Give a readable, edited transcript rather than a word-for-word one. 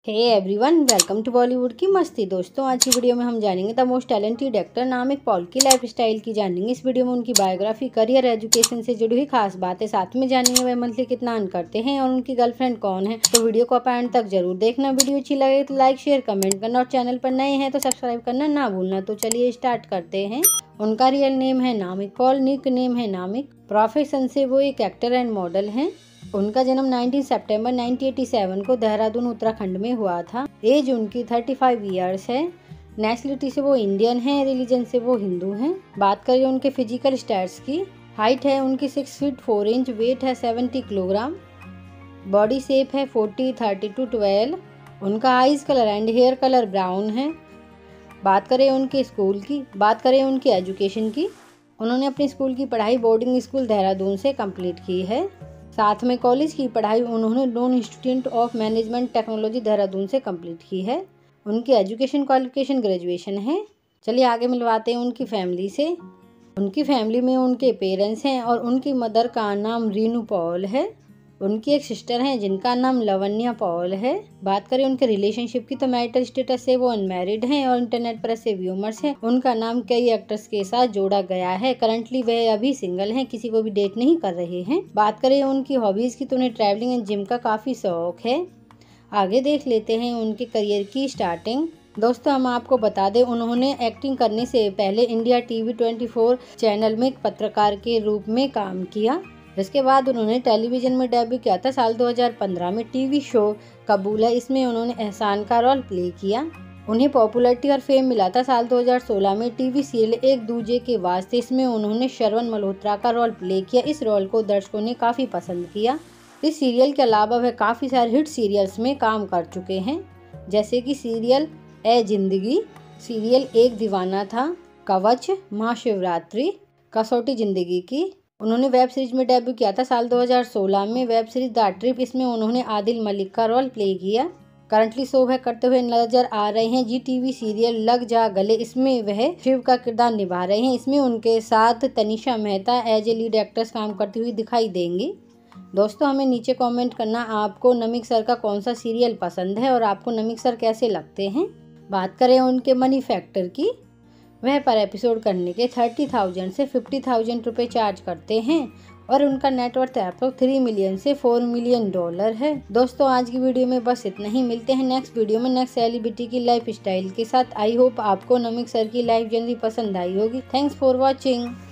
Hey everyone, welcome to Bollywood की मस्ती। दोस्तों, आज की वीडियो में हम जानेंगे the most talented actor Namik Paul की लाइफ स्टाइल की जानेंगे। इस वीडियो में उनकी बायोग्राफी, करियर, एजुकेशन से जुड़ी हुई खास बातें, साथ में जानेंगे वह मंथली कितना अर्न करते हैं और उनकी गर्लफ्रेंड कौन है। तो वीडियो को आप एंड तक जरूर देखना। वीडियो अच्छी लगे तो लाइक, शेयर, कमेंट करना और चैनल पर नए हैं तो सब्सक्राइब करना ना भूलना। तो चलिए स्टार्ट करते हैं। उनका रियल नेम है नामिक पॉल, निक नेम है नामिक। प्रोफेशन से वो एक एक्टर एंड मॉडल हैं। उनका जन्म 19 सितंबर 1987 को देहरादून उत्तराखंड में हुआ था। एज उनकी 35 इयर्स है। नेशनलिटी से वो इंडियन हैं। रिलीजन से वो हिंदू हैं। बात करें उनके फिजिकल स्टैट्स की, हाइट है उनकी 6 फीट 4 इंच, वेट है 70 किलोग्राम, बॉडी शेप है 40-32-12। उनका eyes colour and hair colour brown है। बात करें उनके स्कूल की, बात करें उनकी एजुकेशन की, उन्होंने अपनी स्कूल की पढ़ाई बोर्डिंग स्कूल देहरादून से कंप्लीट की है। साथ में कॉलेज की पढ़ाई उन्होंने नॉन institute of management technology Dehradun से कंप्लीट की है। उनकी एजुकेशन क्वालिफिकेशन ग्रेजुएशन है। चलिए आगे मिलवाते हैं उनकी फैमिली से। उनकी फैमिली में उनके पेरेंट्स हैं और उनकी मदर का नाम रीनू पॉल है। उनकी एक सिस्टर है जिनका नाम लवन्या पॉल है। बात करें उनके रिलेशनशिप की तो मैरिटल स्टेटस से वो अनमैरिड हैं और इंटरनेट पर ऐसे व्यूमर्स हैं। उनका नाम कई एक्टर्स के साथ जोड़ा गया है। करंटली वह अभी सिंगल हैं, किसी को भी डेट नहीं कर रहे हैं। बात करें उनकी हॉबीज की तो उन्हें ट्रैवलिंग एंड जिम का काफी शौक है। आगे देख लेते हैं उनके करियर की स्टार्टिंग। दोस्तों, हम आपको बता दें, उन्होंने एक्टिंग करने से पहले इंडिया टीवी 24 चैनल में पत्रकार के रूप में काम किया। जिसके बाद उन्होंने टेलीविजन में डेब्यू किया था साल 2015 में टीवी शो कबूल है। इसमें उन्होंने एहसान का रोल प्ले किया। उन्हें पॉपुलैरिटी और फेम मिला था साल 2016 में टीवी सीरियल एक दूजे के वास्ते। इसमें उन्होंने श्रवण मल्होत्रा का रोल प्ले किया। इस रोल को दर्शकों ने काफ़ी पसंद किया। इस सीरियल के अलावा वह काफ़ी सारे हिट सीरियल्स में काम कर चुके हैं, जैसे कि सीरियल ए जिंदगी, सीरियल एक दीवाना था, कवच, महाशिवरात्रि, कसौटी जिंदगी की। उन्होंने वेब सीरीज में डेब्यू किया था साल 2016 में, वेब सीरीज द ट्रिप। इसमें उन्होंने आदिल मलिक का रोल प्ले किया। करंटली शो वह करते हुए नजर आ रहे हैं जी टीवी सीरियल लग जा गले। इसमें वह शिव का किरदार निभा रहे हैं। इसमें उनके साथ Tanisha Mehta as a lead actress काम करती हुई दिखाई देंगी। दोस्तों, हमें नीचे कमेंट करना आपको नमिक सर का कौन सा सीरियल पसंद है और आपको नमिक सर कैसे लगते हैं। बात करें उनके मनी फैक्टर की, वह पर एपिसोड करने के 30,000 से 50,000 रुपये चार्ज करते हैं और उनका नेटवर्थ अप्रॉक्स 3 मिलियन से 4 मिलियन डॉलर है। दोस्तों, आज की वीडियो में बस इतना ही। मिलते हैं नेक्स्ट वीडियो में नेक्स्ट सेलिब्रिटी की लाइफ स्टाइल के साथ। आई होप आपको नमिक सर की लाइफ जर्नी पसंद आई होगी। Thanks for watching.